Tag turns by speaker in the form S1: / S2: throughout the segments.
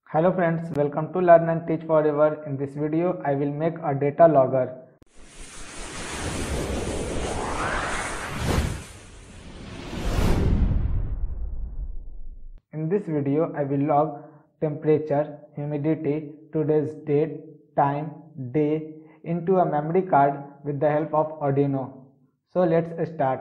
S1: Hello friends, welcome to Learn and Teach Forever. In this video, I will make a data logger. In this video, I will log temperature, humidity, today's date, time, day into a memory card with the help of Arduino. So let's start.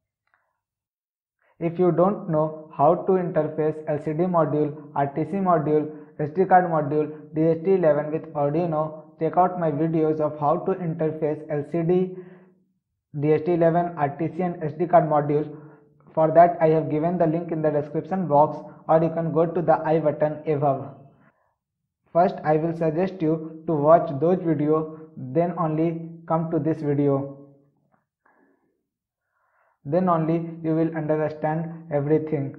S1: If you don't know how to interface LCD module, RTC module, SD card module, DHT11 with Arduino, check out my videos of how to interface LCD, DHT11, RTC and SD card modules. For that I have given the link in the description box, or you can go to the I button above. First I will suggest you to watch those videos, then only come to this video. Then only you will understand everything.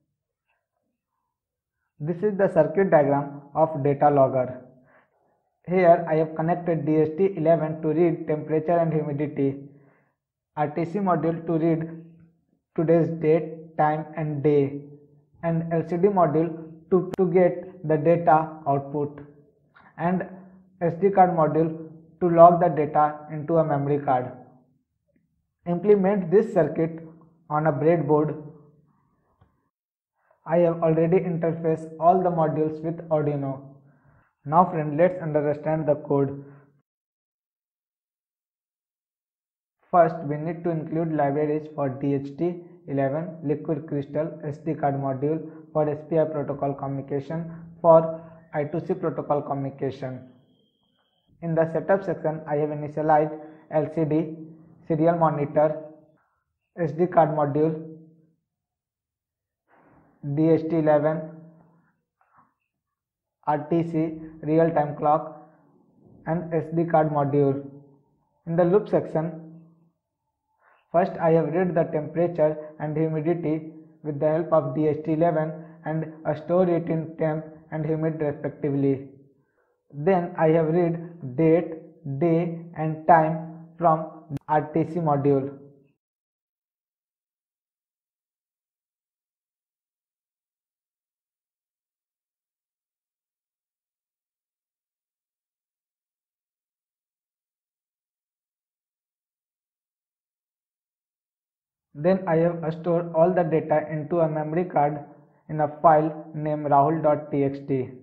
S1: This is the circuit diagram of data logger. Here I have connected DHT11 to read temperature and humidity, RTC module to read today's date, time and day, and LCD module to get the data output, and SD card module to log the data into a memory card. Implement this circuit on a breadboard. I have already interfaced all the modules with Arduino. Now friend, let's understand the code. First, we need to include libraries for DHT11, liquid crystal, SD card module, for SPI protocol communication, for I2C protocol communication. In the setup section, I have initialized LCD, serial monitor, SD card module, DHT11, RTC, real-time clock, and SD card module. In the loop section, first I have read the temperature and humidity with the help of DHT11 and store it in temp and humid respectively. Then I have read date, day and time from RTC module. Then I have stored all the data into a memory card in a file named rahul.txt.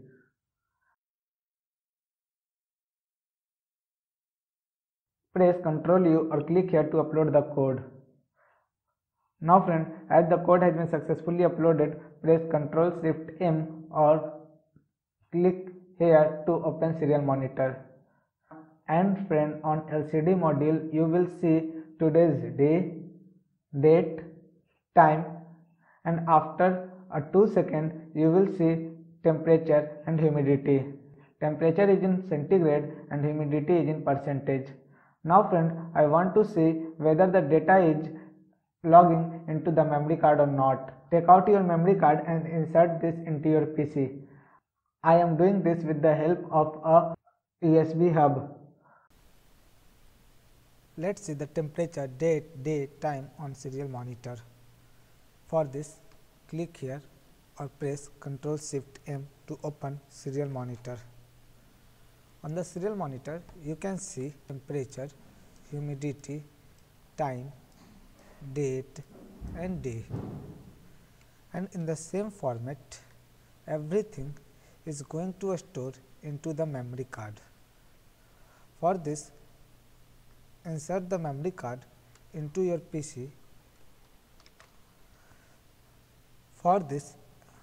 S1: Press Ctrl U or click here to upload the code. Now friend, as the code has been successfully uploaded, press Ctrl Shift M or click here to open serial monitor. And friend, on LCD module you will see today's day, date, time, and after a 2 seconds you will see temperature and humidity. Temperature is in centigrade and humidity is in percentage. Now friend, I want to see whether the data is logging into the memory card or not. Take out your memory card and insert this into your PC. I am doing this with the help of a USB hub. Let's see the temperature, date, day, time on serial monitor. For this, click here or press Ctrl Shift M to open serial monitor. On the serial monitor, you can see temperature, humidity, time, date and day. And in the same format, everything is going to store into the memory card. For this, insert the memory card into your PC. For this,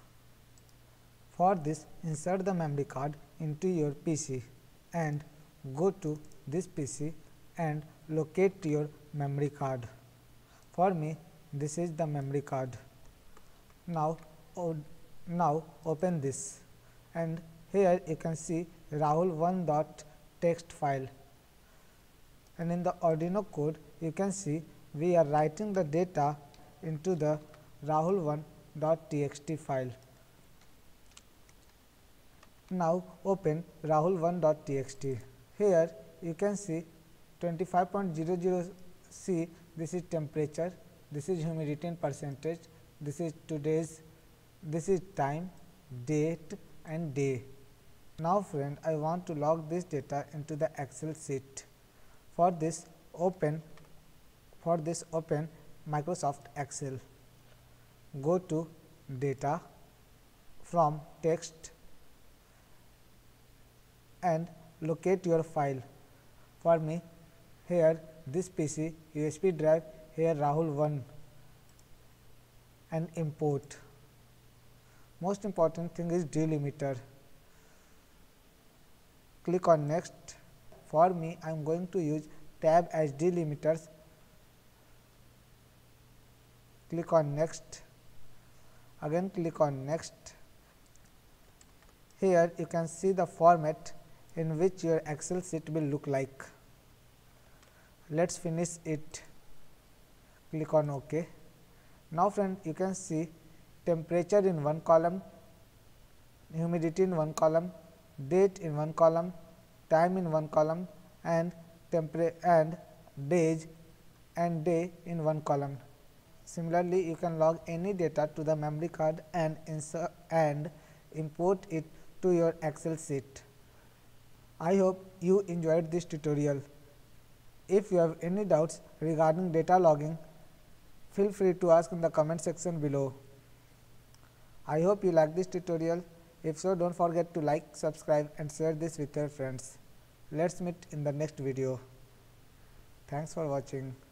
S1: insert the memory card into your PC and go to this PC and locate your memory card. For me, this is the memory card. Now open this, and here you can see rahul1.txt file. And in the Arduino code, you can see we are writing the data into the rahul1.txt file. Now open rahul1.txt. Here you can see 25.00 C, this is temperature, this is humidity in percentage, this is today's, this is time, date and day. Now friend, I want to log this data into the Excel sheet. For this open Microsoft Excel. Go to data, from text and locate your file. For me, here this PC USB drive, here Rahul 1, and import. Most important thing is delimiter. Click on next. For me, I am going to use tab as delimiters. Click on next. Again click on next. Here you can see the format in which your Excel sheet will look like. Let's finish it. Click on OK. Now friend, you can see temperature in one column, humidity in one column, date in one column, time in one column, and days and day in one column. Similarly, you can log any data to the memory card and insert and import it to your Excel sheet. I hope you enjoyed this tutorial. If you have any doubts regarding data logging, feel free to ask in the comment section below. I hope you like this tutorial. If so, don't forget to like, subscribe and share this with your friends. Let's meet in the next video. Thanks for watching.